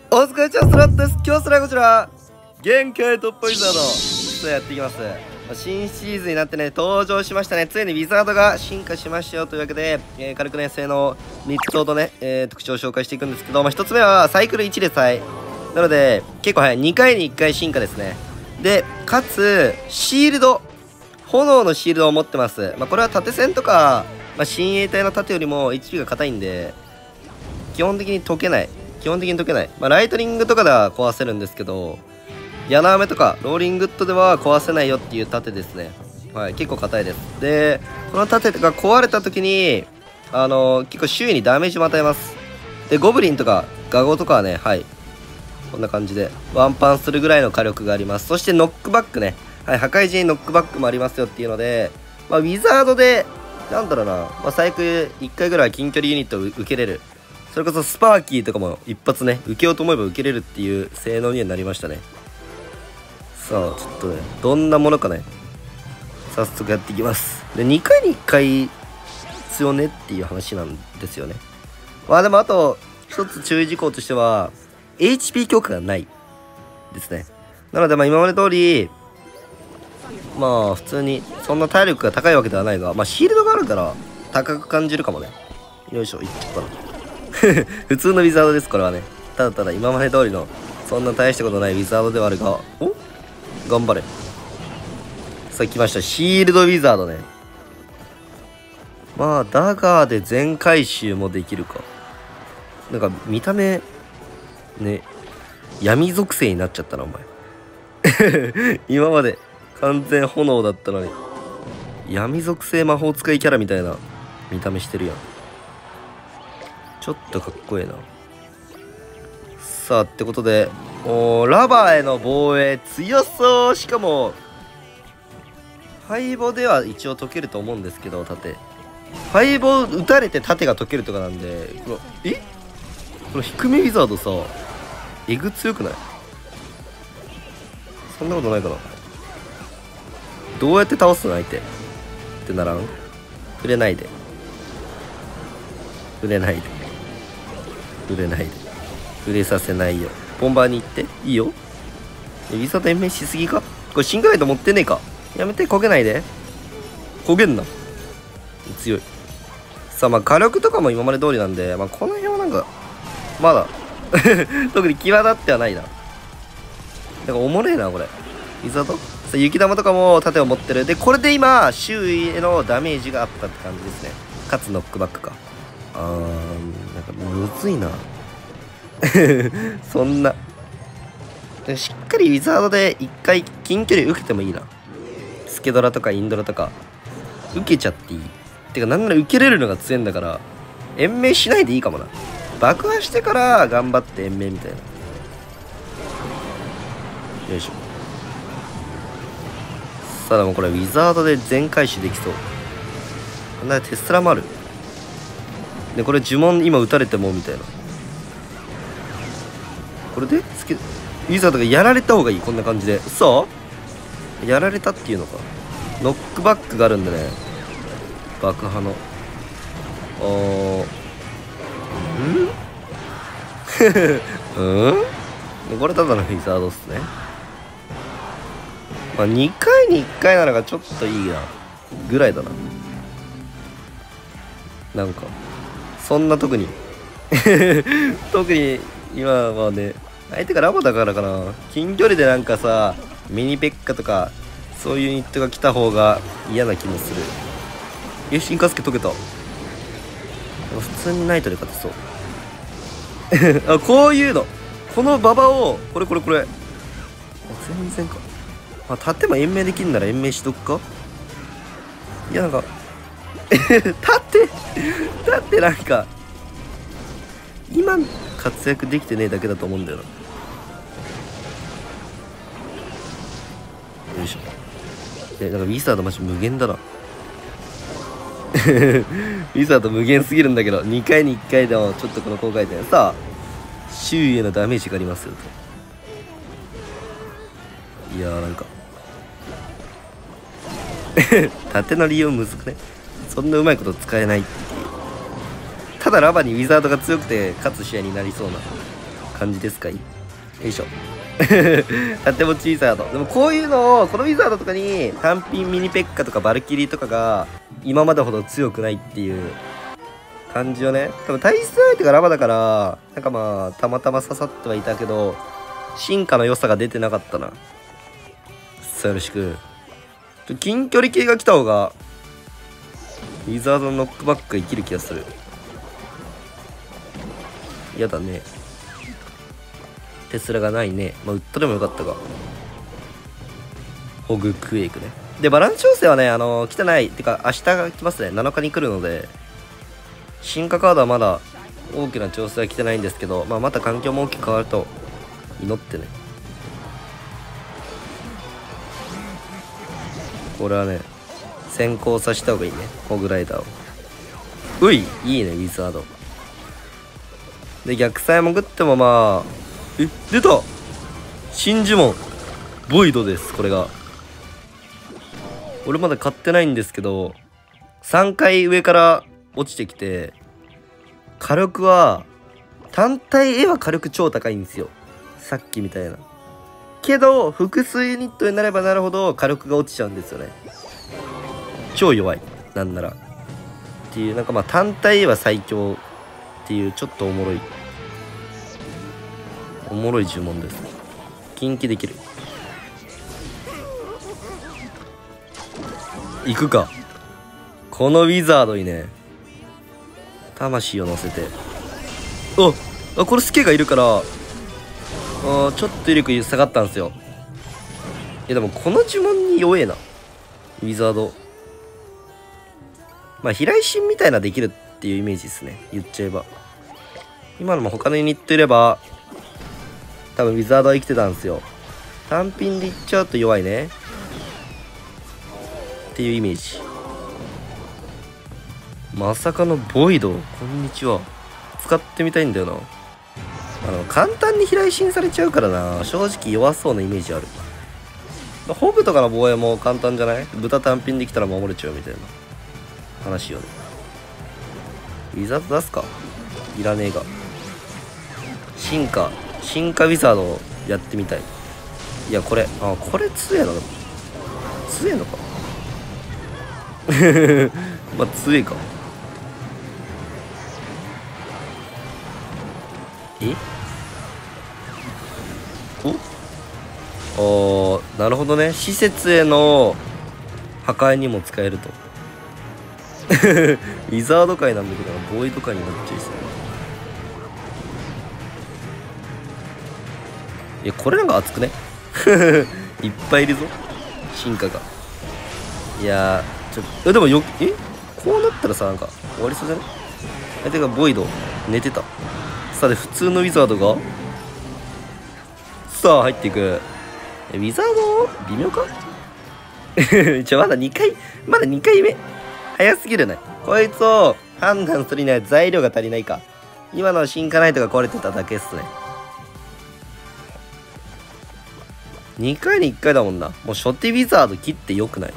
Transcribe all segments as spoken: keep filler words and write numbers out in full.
お疲れちゃんスラットです。今日それはこちら限界突破ウィザードとやっていきます。新シーズンになってね登場しましたね。ついにウィザードが進化しましたよというわけで、えー、軽くね性能みっつほどね、えー、特徴を紹介していくんですけど、まあ、ひとつめはサイクルいちでさえなので結構早い。にかいにいっかい進化ですね。でかつシールド、炎のシールドを持ってます。まあ、これは縦線とか、まあ、親衛隊の盾よりも エイチピー が硬いんで基本的に解けない。基本的に解けない。まあ、ライトニングとかでは壊せるんですけど、柳雨とかローリングッドでは壊せないよっていう盾ですね。はい、結構硬いです。で、この盾が壊れた時に、あのー、結構周囲にダメージも与えます。で、ゴブリンとかガゴとかはね、はい、こんな感じでワンパンするぐらいの火力があります。そしてノックバックね、はい、破壊時にノックバックもありますよっていうので、まあ、ウィザードで、なんだろうな、まあ、最悪いっかいぐらい近距離ユニットを受けれる。それこそスパーキーとかも一発ね受けようと思えば受けれるっていう性能にはなりましたね。さあちょっとねどんなものかね早速やっていきます。でにかいにいっかい必要ねっていう話なんですよね。まあでもあと一つ注意事項としては エイチピー 強化がないですね。なのでまあ今まで通りまあ普通にそんな体力が高いわけではないが、まあシールドがあるから高く感じるかもね。よいしょ、いっちゃったな普通のウィザードです。これはねただただ今まで通りのそんな大したことないウィザードではあるが、お頑張れ。さあ来ました、シールドウィザードね。まあダガーで全回収もできるか。なんか見た目ね闇属性になっちゃったなお前今まで完全炎だったのに闇属性魔法使いキャラみたいな見た目してるやん。ちょっとかっこいいな。さあってことでおラバーへの防衛強そう。しかも敗北では一応解けると思うんですけど、盾敗北打たれて盾が解けるとかなんで、このえこの低めウィザードさエグ強くない？そんなことないかな。どうやって倒すの相手ってならん？触れないで触れないで触れないで触れさせないよ。ボンバーに行っていいよ。ウィザード延命しすぎか。これシングライト持ってねえか。やめて、焦げないで。焦げんな。強い。さあまあ火力とかも今まで通りなんで、まあこの辺はなんかまだ特に際立ってはないな。なんかおもれえなこれ。ウィザードさあ雪玉とかも盾を持ってる。でこれで今周囲へのダメージがあったって感じですね。かつノックバックか。あーなんかむずいなそんなしっかりウィザードで一回近距離受けてもいいな。スケドラとかインドラとか受けちゃっていい。てかなんなら受けれるのが強いんだから延命しないでいいかもな。爆破してから頑張って延命みたいな。よいしょ。さあでもこれウィザードで全回収できそう。こんなテスラもある。でこれ呪文今打たれてもみたいな。これでスケウィザードがやられた方がいい。こんな感じでさあやられたっていうのか。ノックバックがあるんでね爆破のおーんうんこれただのウィザードっすね。まあにかいにいっかいなのがちょっといいなぐらいだな。なんかそんな特に特に今はね相手がラボだからかな。近距離でなんかさミニペッカとかそういうユニットが来た方が嫌な気もする。え進化スケ解けた。普通にナイトで勝てそうあこういうのこの馬場をこれこれこれ全然か。まあ盾も延命できるなら延命しとくか。いやなんか盾盾なんか今活躍できてねえだけだと思うんだよな。よいしょ。えなんかウィザードマジ無限だなウィザード無限すぎるんだけどにかいにいっかいでもちょっとこの高回転さあ周囲へのダメージがありますよと。いやーなんか盾の利用むずくね。そんなうまいこと使えないっていう。ただラバにウィザードが強くて勝つ試合になりそうな感じですかい。よいしょとても小さいアート。でもこういうのをこのウィザードとかに単品ミニペッカとかバルキリーとかが今までほど強くないっていう感じよね。多分対戦相手がラバだからなんかまあたまたま刺さってはいたけど進化の良さが出てなかったな。さあよろしく。近距離系が来た方がウィザードのノックバックが生きる気がする。やだね。テスラがないね。まあウッドでもよかったが。ホグクエイクね。でバランス調整はね、あのー、来てない。てか明日が来ますね。なのかに来るので進化カードはまだ大きな調整は来てないんですけど、まあ、また環境も大きく変わると祈ってね。これはね先行させた方がいいね、ホグライダーを。ういいいねウィザードで逆サイ潜ってもまあえ出た新呪文ボイドです。これが俺まだ買ってないんですけどさんかい上から落ちてきて火力は単体絵は火力超高いんですよ、さっきみたいな。けど複数ユニットになればなるほど火力が落ちちゃうんですよね。超弱いなんならっていう、なんかまあ単体絵は最強っていうちょっとおもろいおもろい呪文です。近畿できる。行くか。このウィザードにね魂を乗せて、ああこれスケがいるからあちょっと威力下がったんですよ。いやでもこの呪文に弱えなウィザード。まあ飛来神みたいなできるっていうイメージですね、言っちゃえば。今のも他のユニットいれば多分ウィザードは生きてたんですよ。単品でいっちゃうと弱いねっていうイメージ。まさかのボイド、こんにちは。使ってみたいんだよな。あの簡単に飛来神されちゃうからな、正直弱そうなイメージある。ホグとかの防衛も簡単じゃない？豚単品できたら守れちゃうみたいな話よね。ウィザード出すかいらねえが。進化進化ウィザードをやってみたい。いやこれあこれ強えな。強えのかまあ強えか。えおあなるほどね、施設への破壊にも使えるとウィザード界なんだけどボーイド界になっちゃいそう。いやこれなんか熱くねいっぱいいるぞ進化が。いやーちょっとでもよえこうなったらさなんか終わりそうじゃね。えてかボイド寝てた。さあで普通のウィザードがさあ入っていく。ウィザード微妙かちょまだにかいまだにかいめ早すぎるね。こいつを判断するには材料が足りないか。今の進化ナイトが壊れてただけっすね。にかいにいっかいだもんな。もう初手ウィザード切ってよくない？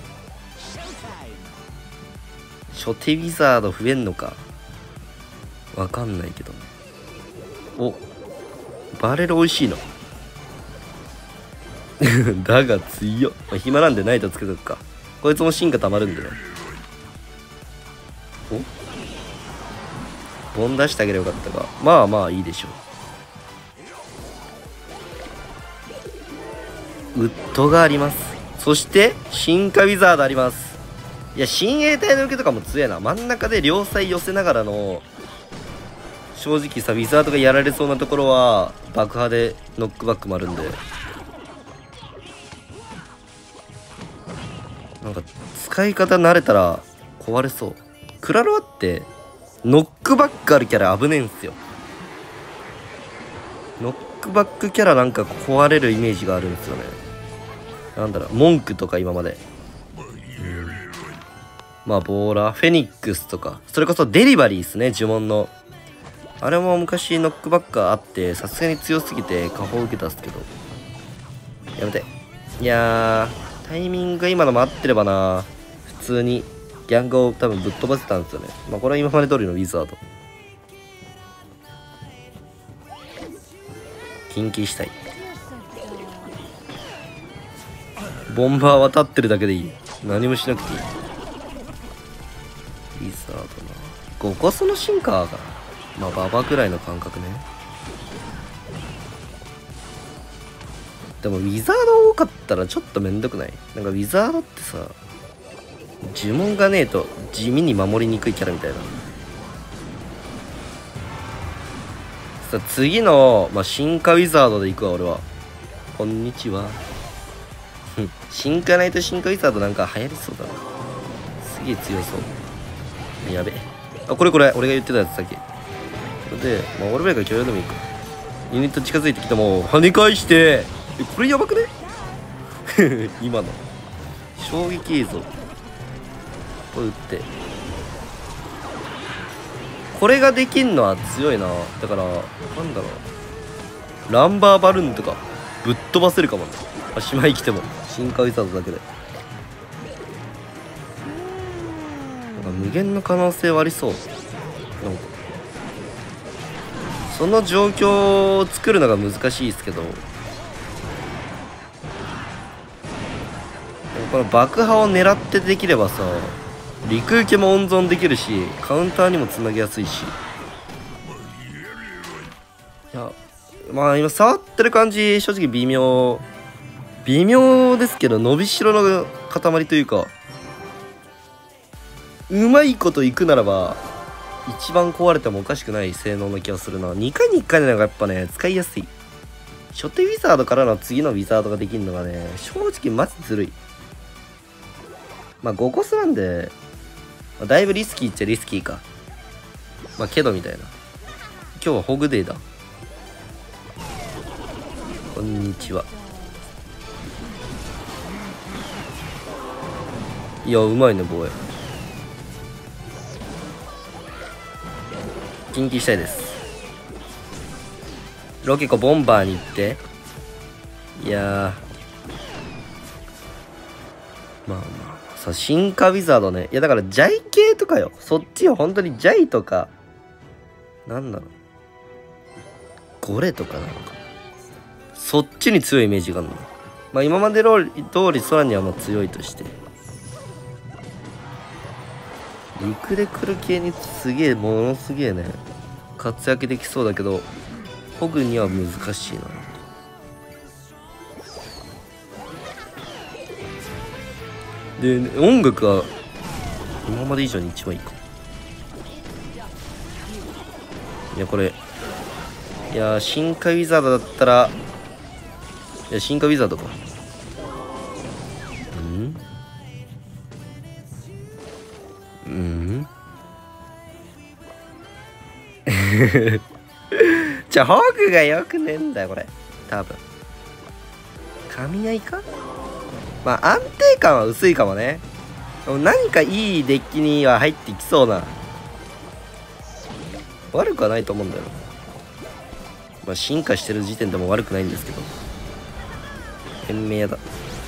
初手ウィザード増えんのかわかんないけど。おバレル美味しいのだが強っ、まあ、暇なんでナイトつけとくか。こいつも進化たまるんでね。おボン出してあげればよかったが、まあまあいいでしょう。ウッドがあります。そして進化ウィザードあります。いや親衛隊の受けとかも強えな。真ん中で両サイ寄せながらの正直さウィザードがやられそうなところは爆破でノックバックもあるんで、なんか使い方慣れたら壊れそう。クラロワってノックバックあるキャラ危ねえんすよ。ノックバックキャラなんか壊れるイメージがあるんですよね。なんだろう文句とか今まで、うん、まあボーラーフェニックスとかそれこそデリバリーですね呪文の。あれも昔ノックバックあってさすがに強すぎて下方受けたっすけどやめて。いやータイミングが今のも合ってればな普通にギャングを多分ぶっ飛ばせたんですよね。まあこれは今まで通りのウィザード。 近畿したい。ボンバーは立ってるだけでいい。何もしなくていい。リザードな。ゴコスの進化がまあババくらいの感覚ね。でもウィザード多かったらちょっとめんどくない？なんかウィザードってさ、呪文がねえと地味に守りにくいキャラみたいな。さあ次の、まあ、進化ウィザードでいくわ俺は。こんにちは。進化ナイト進化ウィザードなんか流行りそうだな。すげえ強そう。やべえ。あ、これこれ俺が言ってたやつさっき。これで、まあ、俺らが許容でもいいか。ユニット近づいてきても跳ね返して、えこれやばくね？今の衝撃映像これ撃って、これができんのは強いな。だからなんだろう、ランバーバルーンとかぶっ飛ばせるかもね。足前来ても進化ウィザードだけでなんか無限の可能性はありそう。なんかその状況を作るのが難しいですけど、この爆破を狙ってできればさ、陸受けも温存できるしカウンターにもつなげやすいし。いやまあ今触ってる感じ正直微妙微妙ですけど、伸びしろの塊というか、うまいこといくならば一番壊れてもおかしくない性能な気がするな。にかいにいっかいなのがやっぱね使いやすい。初手ウィザードからの次のウィザードができるのがね正直マジずるい。まあごコスなんで、まあ、だいぶリスキーっちゃリスキーか。まあけどみたいな。今日はホグデーだ。こんにちは。いやうまいね防衛。近畿したいです。ロケコボンバーに行って、いやまあまあさ、進化ウィザードね。いやだからジャイ系とかよ、そっちよ。本当にジャイとかなんだろう、ゴレとかなのか、そっちに強いイメージがあるの。まあ今まで通り通り空にはもう強いとして、陸で来る系にすげえものすげえね活躍できそうだけど、ホグには難しいな。で音楽は今まで以上に一番いいか。いやこれいや進化ウィザードだったら、いや進化ウィザードか。うんうんじゃあホグがよくねえんだよこれ多分。神合いか。まあ安定感は薄いかもね。何かいいデッキには入ってきそうな。悪くはないと思うんだよ。まあ進化してる時点でも悪くないんですけど、変名だ。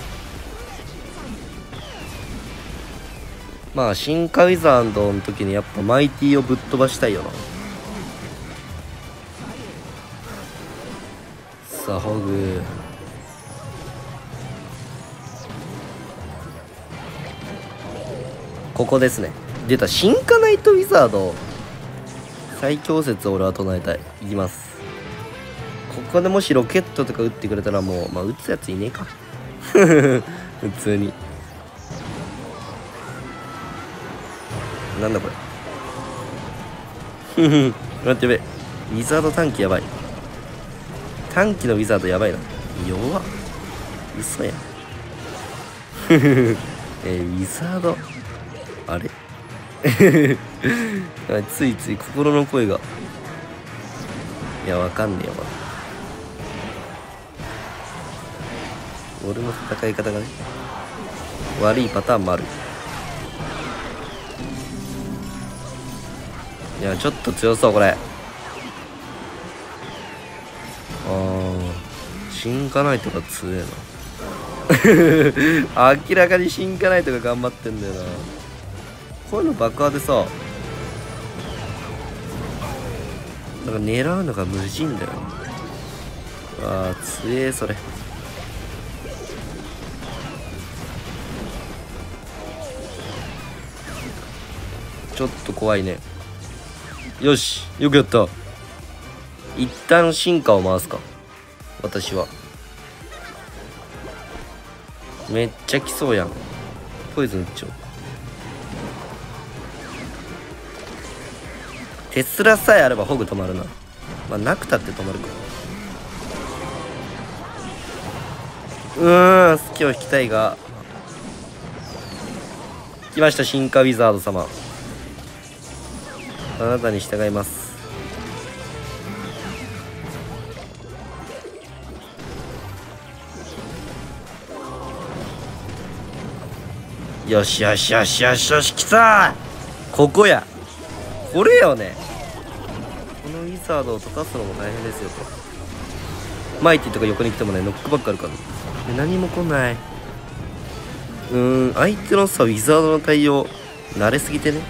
まあ進化ウィザードの時にやっぱマイティをぶっ飛ばしたいよな。さあホグここですね。出た進化ナイトウィザード最強説を俺は唱えたい。いきます。ここでもしロケットとか撃ってくれたらもうまあ撃つやついねえか普通に。なんだこれ待ってやべえ、ウィザード短期やばい。短期のウィザードやばいな。弱っ、嘘やんえー、ウィザードあれついつい心の声が、いやわかんねえよまだ俺の戦い方がね悪いパターンもある。いやちょっと強そうこれ。あー進化ナイトが強えな明らかに進化ナイトが頑張ってんだよな。こういうの爆破でさ、なんか狙うのが無人だよな。 ああ強えそれ。ちょっと怖いね。よしよくやった。一旦進化を回すか私は。めっちゃ来そうやん。ポイズン打っちゃおう。テスラさえあればホグ止まるな。まあなくたって止まるか。うーん好きを引きたいが。来ました進化ウィザード様。あなたに従います。よしよしよしよしよし来たー。ここやこれよね。このウィザードを溶かすのも大変ですよと。マイティとか横に来てもねノックバックあるから。で何も来ない。うーん相手のさウィザードの対応慣れすぎてね。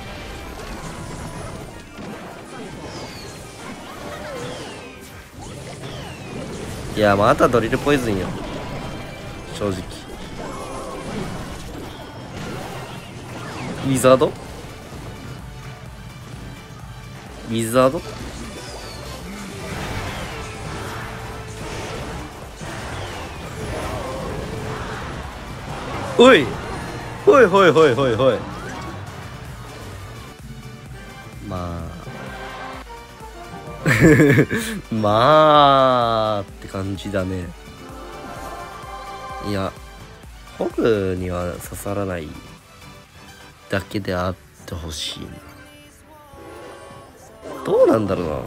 いやまたドリルポイズンよ正直。ウィザードウィザードおいほいほいほいほいほい。まあまあって感じだね。いやホグには刺さらないだけであってほしいな。どうなんだろうな。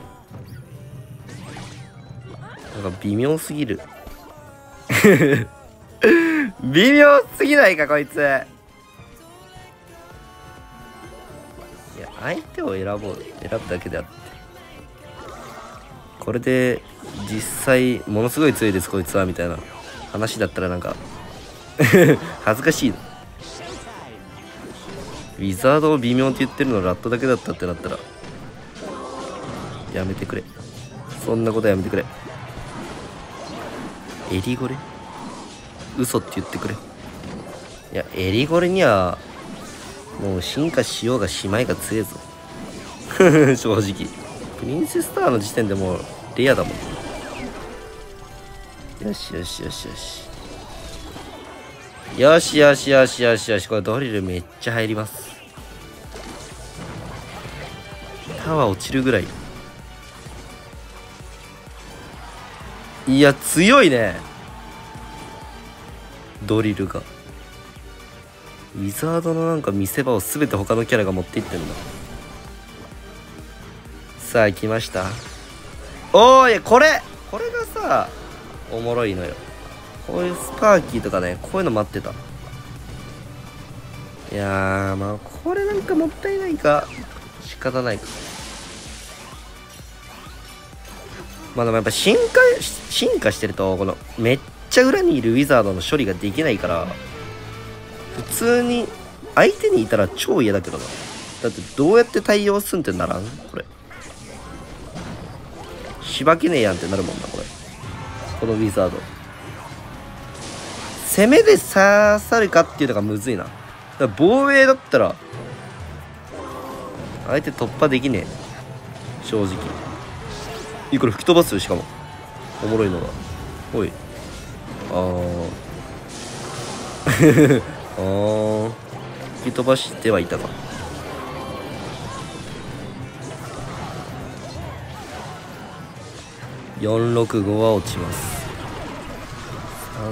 なんか微妙すぎる微妙すぎないかこいつ。いや相手を選ぼう選ぶだけであって、これで実際ものすごい強いですこいつはみたいな話だったらなんか恥ずかしい。ウィザードを微妙って言ってるのラットだけだったってなったらやめてくれ。そんなことやめてくれ。エリゴレ嘘って言ってくれ。いやエリゴレにはもう進化しようがしまいが強えぞ正直プリンセスタワーの時点でもうレアだもん。よしよしよしよしよしよしよしよしよし。これドリルめっちゃ入ります。タワー落ちるぐらい。いや強いねドリルが。ウィザードのなんか見せ場を全て他のキャラが持っていってんだ。さあ来ました。おーいこれこれがさおもろいのよ。こういうスパーキーとかねこういうの待ってた。いやーまあこれなんかもったいないか仕方ないか。まあでもやっぱ進化進化してるとこのめっちゃ裏にいるウィザードの処理ができないから普通に相手にいたら超嫌だけどな。だってどうやって対応すんってならんこれ。しばけねえやんってなるもんなこれ。このウィザード攻めで刺さるかっていうのがむずいな。だから防衛だったら相手突破できねえ正直。いいこれ吹き飛ばすよ。しかもおもろいのがおいあーあー吹き飛ばしてはいたか。よんろくごは落ちます。サー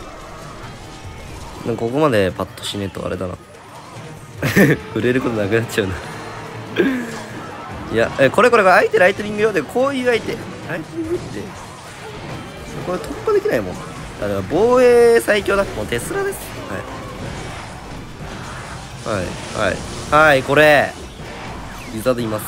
ドなんかここまでパッとしねえとあれだな触れることなくなっちゃうないやえこれこれ相手ライトニング用でこういう相手ライトニングってこれ突破できないもん。だから防衛最強だ。もうテスラです。はいはいはいはいこれリザードいます。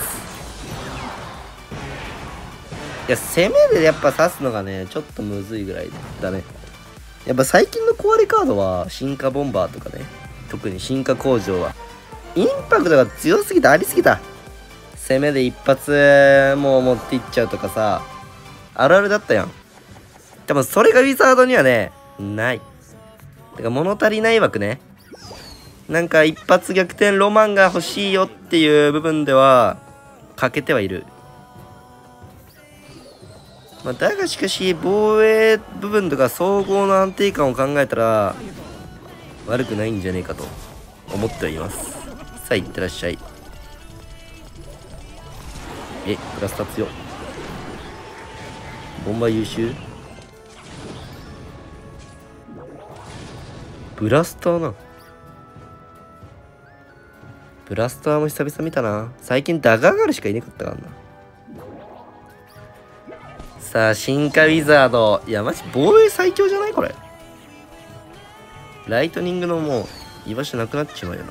いや攻めでやっぱ刺すのがねちょっとむずいぐらいだね。やっぱ最近の壊れカードは進化ボンバーとかね特に進化工場はインパクトが強すぎてありすぎた。攻めで一発もう持っていっちゃうとかさあるあるだったやん。 多分それがウィザードにはね、ない。てか物足りない枠ね。なんか一発逆転ロマンが欲しいよっていう部分では、欠けてはいる。まあ、だがしかし、防衛部分とか総合の安定感を考えたら、悪くないんじゃねえかと思ってはいます。さあ、いってらっしゃい。え、クラスタ強。ボンバー優秀。ブラスターな。ブラスターも久々見たな。最近ダガーガルしかいなかったからな。さあ、進化ウィザード。いや、マジ防衛最強じゃないこれ。ライトニングのもう居場所なくなっちまうよな。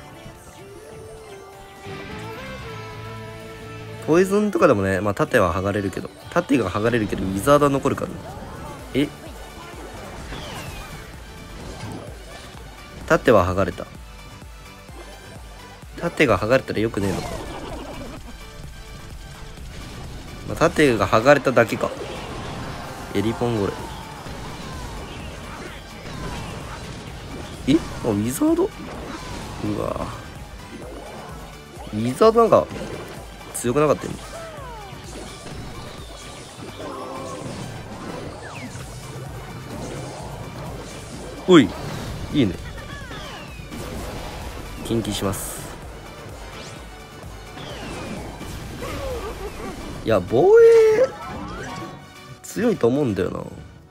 ポイズンとかでもね、まあ盾は剥がれるけど、盾が剥がれるけどウィザードは残るからね。え、盾は剥がれた。盾が剥がれたらよくねえのか。まあ、盾が剥がれただけか。エリポンゴレ。え、あ、ウィザード、うわウィザードなんか強くなかったよね。おい、いいね。近畿します。いや、防衛強いと思うんだよな。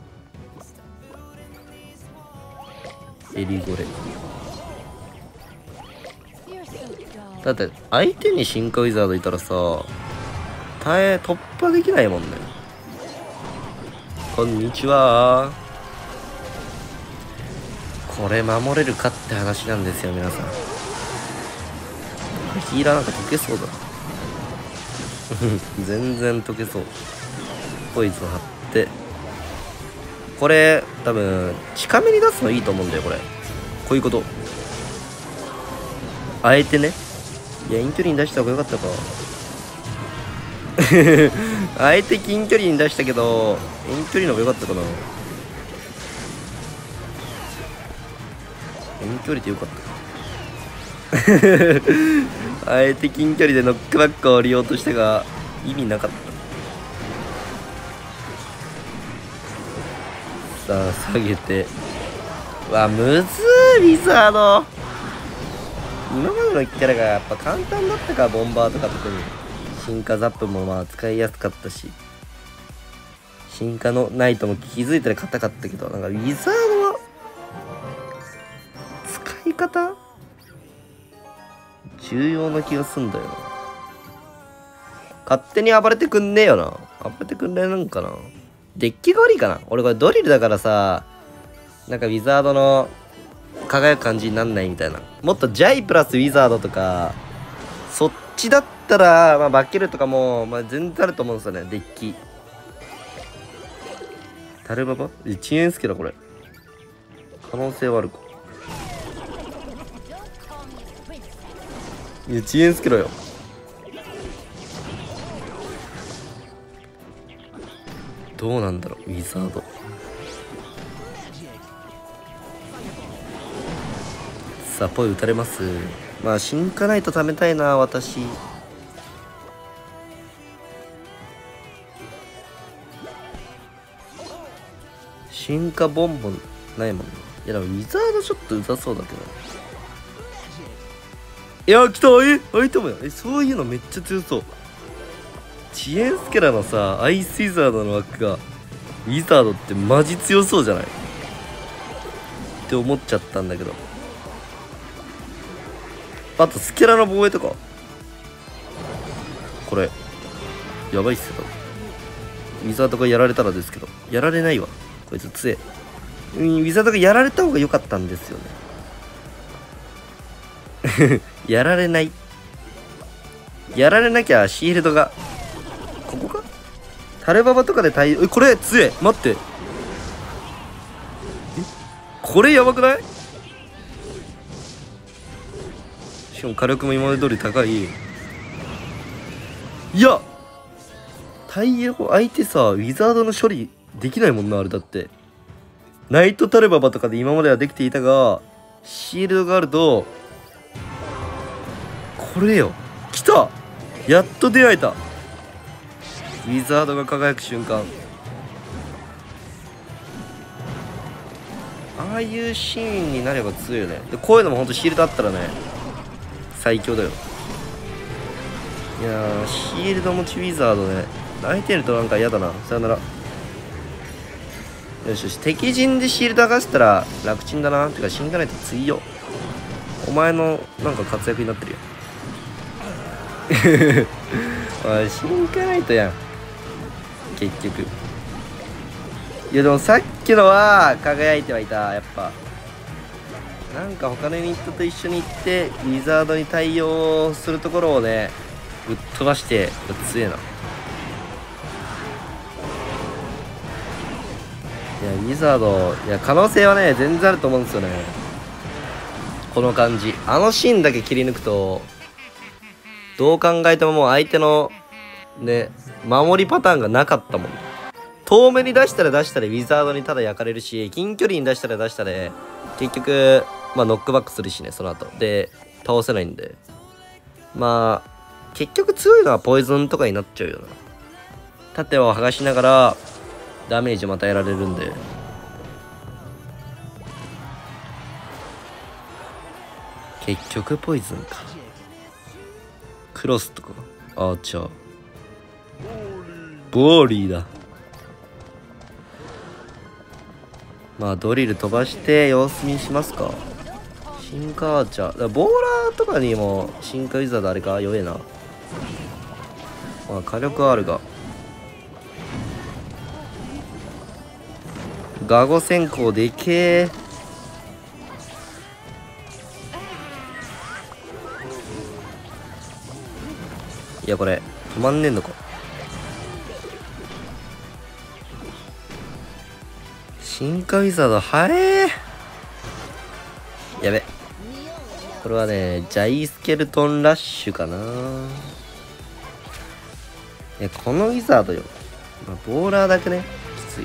エリゴレ。だって相手に進化ウィザードいたらさ、耐え突破できないもんね。こんにちは。これ守れるかって話なんですよ皆さん。ヒーラーなんか溶けそうだ。全然溶けそう。ポイズン貼って、これ多分近めに出すのいいと思うんだよ。これこういうこと、あえてね。いや、遠距離に出した方がよかったか。あえて近距離に出したけど遠距離の方がよかったかな。遠距離でよかった。あえて近距離でノックバックを降りようとしたが意味なかった。さあ下げて、うわむずー、ウィザード。今までのキャラがやっぱ簡単だったから、ボンバーとか特に進化ザップもまあ使いやすかったし、進化のナイトも気づいたら硬かったけど、なんかウィザードは使い方重要な気がすんだよな。勝手に暴れてくんねえよな。暴れてくんねえなんかな。デッキが悪いかな。俺これドリルだからさ、なんかウィザードの輝く感じになんないみたいな。もっとジャイプラスウィザードとかそっちだったら、まあバッケルとかも、まあ、全然あると思うんですよね。デッキタルババいちえんすけだ。これ可能性はあるか。いや遅延すけろよ。どうなんだろうウィザード。さあポイ打たれます。まあ進化ナイト貯めたいな私。進化ボンボンないもんね。いやでもウィザードちょっとうざそうだけど。いや来た。え相手もや。えそういうのめっちゃ強そう。チエンスケラのさアイスウィザードの枠がウィザードってマジ強そうじゃないって思っちゃったんだけど。あとスケラの防衛とかこれやばいっすよ。ウィザードがやられたらですけど、やられないわこいつ強え。ウィザードがやられた方が良かったんですよね。やられない。やられなきゃシールドがここか。タレババとかで対応。えこれ強え。待って、えこれやばくない？しかも火力も今まで通り高い。いや対応相手さウィザードの処理できないもんな、あれだって。ナイトタルババとかで今まではできていたが、シールドがあると、これよ。来た！やっと出会えた。ウィザードが輝く瞬間。ああいうシーンになれば強いよね。でこういうのもほんとシールドあったらね、最強だよ。いやー、シールド持ちウィザードね。泣いてるとなんか嫌だな。さよなら。よしよし、敵陣でシールド剥がしたら楽ちんだな。てか、死んがないと次よ。お前のなんか活躍になってるよ。おい、死んがないとやん。結局。いやでもさっきのは輝いてはいた。やっぱなんか他のユニットと一緒に行ってウィザードに対応するところをね、ぶっ飛ばして強えな。いやウィザード、いや可能性はね全然あると思うんですよね。この感じ、あのシーンだけ切り抜くとどう考えてももう相手のね守りパターンがなかったもん。遠目に出したら出したでウィザードにただ焼かれるし、近距離に出したら出したで結局まあノックバックするしね、その後で倒せないんで、まあ結局強いのはポイズンとかになっちゃうよな。盾を剥がしながらダメージも与えられるんで。結局ポイズンか。クロスとかアーチャー、ボーリーだ。まあドリル飛ばして様子見しますか。進化アーチャーだ、ボーラーとかにも進化ウィザードあれか弱えな。まあ火力はあるが、ガゴ先行でけえ。いやこれ止まんねえのか。進化ウィザードはえー。やべ、これはねジャイスケルトンラッシュかな。いやこのウィザードよ、まあ、ボーラーだけねきつい。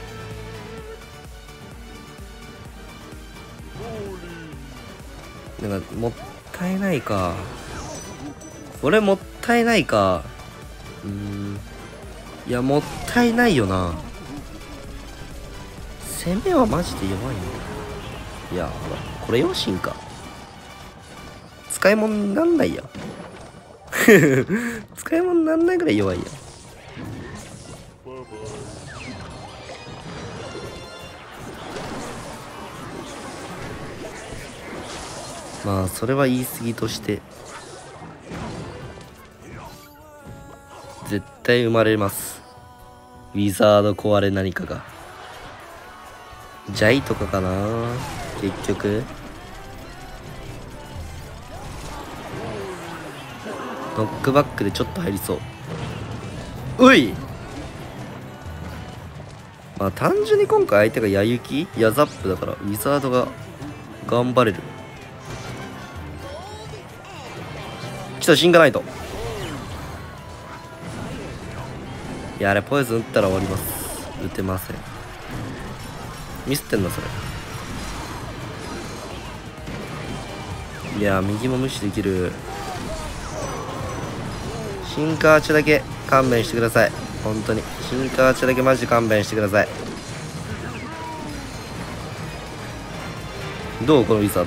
なんかもったいないか、これもったいないか。うーん、いやもったいないよな。攻めはマジで弱いんだ。いやほらこれよ、進化使い物になんないや。使い物になんないぐらい弱いや。まあそれは言い過ぎとして絶対生まれます。ウィザード壊れ何かが。ジャイとかかな結局。ノックバックでちょっと入りそう。うい、まあ単純に今回相手がヤユキヤザップだからウィザードが頑張れる。来た、進化ないと。いやあれポイズン打ったら終わります。打てません。ミスってんなそれ。いや右も無視できる。シンカーチだけ勘弁してください。本当にシンカーチだけマジ勘弁してください。どうこのウィザー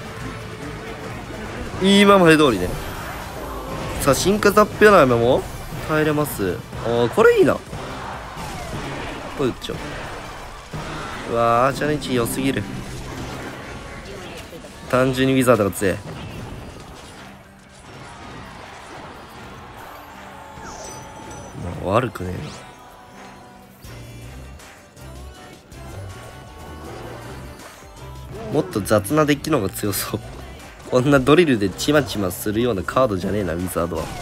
ド、今まで通りね。さあ進化ザップやなめも耐えれます。ああこれいいな。これ打っちゃう。うわーチャレンジ良すぎる。単純にウィザードが強い。まあ悪くねえな。もっと雑なデッキの方が強そう。こんなドリルでチマチマするようなカードじゃねえなウィザードは。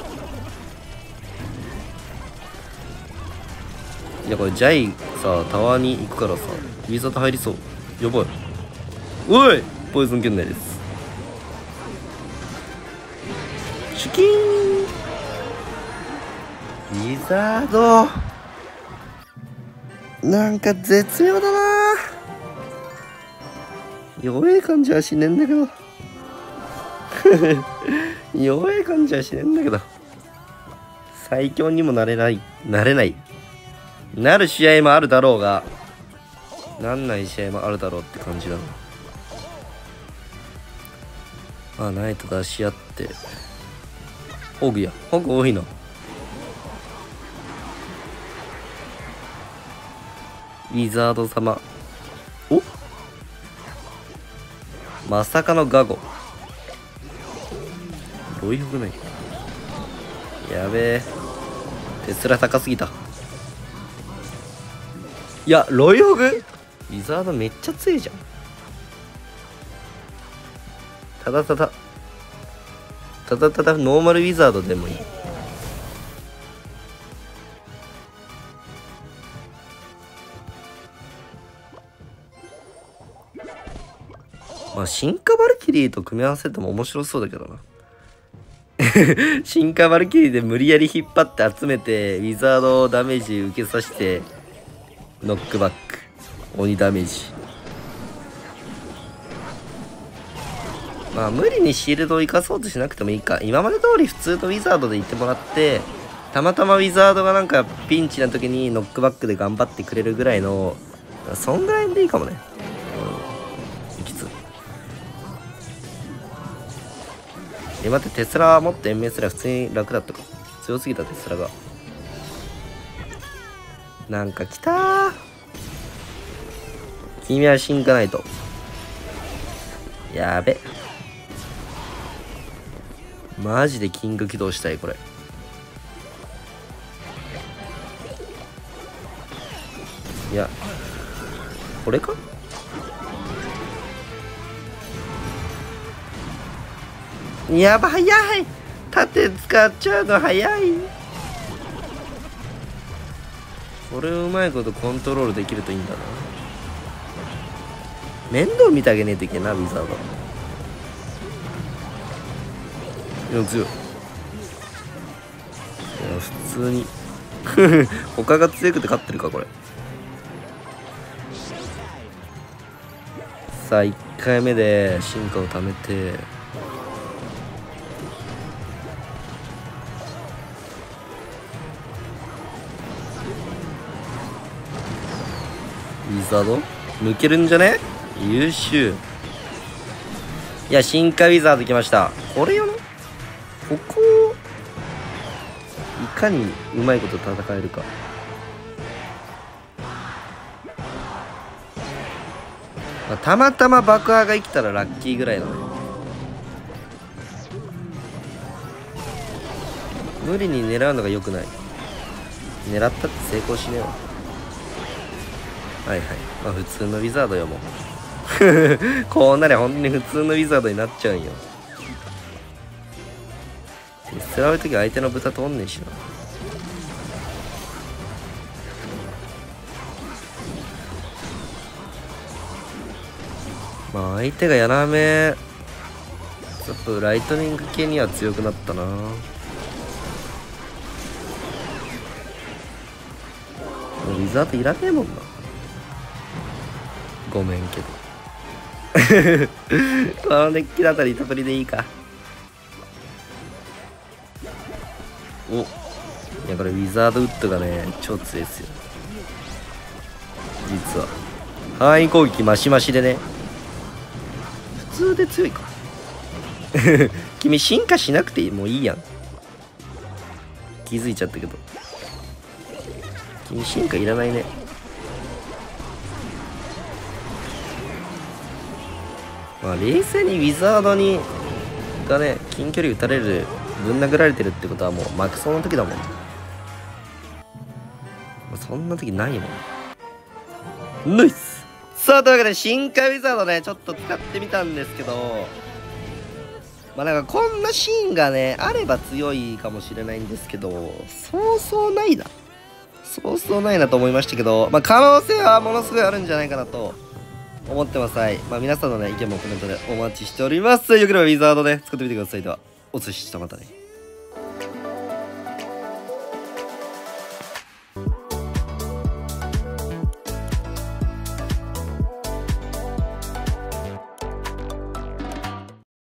いやこれジャイさタワーに行くからさウィザード入りそう。やばい。おいポイズン圏内です。シュキーンウィザードなんか絶妙だな。弱い感じはしねえんだけど弱い感じはしねえんだけど、最強にもなれないなれないなる試合もあるだろうが、なんない試合もあるだろうって感じだな。まあナイト出し合って、ホグやホグ多いの。ウィザード様、お、まさかのガゴ、ロイホグない、やべえ、テスラ高すぎた。いやロイホグウィザードめっちゃ強いじゃん。ただただただただノーマルウィザードでもいい。まあ進化バルキリーと組み合わせても面白そうだけどな進化バルキリーで無理やり引っ張って集めてウィザードダメージ受けさせてノックバック鬼ダメージ。まあ無理にシールドを生かそうとしなくてもいいか。今まで通り普通のウィザードでいってもらって、たまたまウィザードがなんかピンチな時にノックバックで頑張ってくれるぐらいの、そんぐらいでいいかもね。うん、きつえ、待って、テスラ持って延命すら普通に楽だったか。強すぎたテスラが。なんか来たー。君は進化ないと。やべ。マジでキング起動したいこれ。いや、これか。やば、早い。盾使っちゃうの早い。これをうまいことコントロールできるといいんだな。面倒見てあげねえといけないな、ウィザード。いや、強い。いや、普通に他が強くて勝ってるかこれ。さあいっかいめで進化を貯めて、ウィザード抜けるんじゃね。優秀。いや、進化ウィザード来ました。これよな。ここをいかにうまいこと戦えるか。まあ、たまたま爆破が生きたらラッキーぐらいだね。無理に狙うのが良くない。狙ったって成功しねえわ。はいはい。まあ普通のウィザードよもうこうなりゃ本当に普通のウィザードになっちゃうんよ。捨てられるとき相手の豚通んねえしな。まあ相手がやらめちょっとライトニング系には強くなったな。ウィザードいらねえもんな。ごめんけどこのデッキだったら板取りでいいか。お、いやこれウィザードウッドがね超強いですよ実は。範囲攻撃マシマシでね、普通で強いか君進化しなくてもういいやん。気づいちゃったけど君進化いらないね。まあ冷静にウィザードにがね近距離撃たれる、ぶん殴られてるってことはもうマクソの時だもん。そんな時ないもん。ナイス。さあというわけで進化ウィザードねちょっと使ってみたんですけど、まあなんかこんなシーンがねあれば強いかもしれないんですけど、そうそうないなそうそうないなと思いましたけど、まあ可能性はものすごいあるんじゃないかなと思ってます。はい。まあ皆さんのね意見もコメントでお待ちしております。よければウィザードね作ってみてください。ではお寿司したまたね。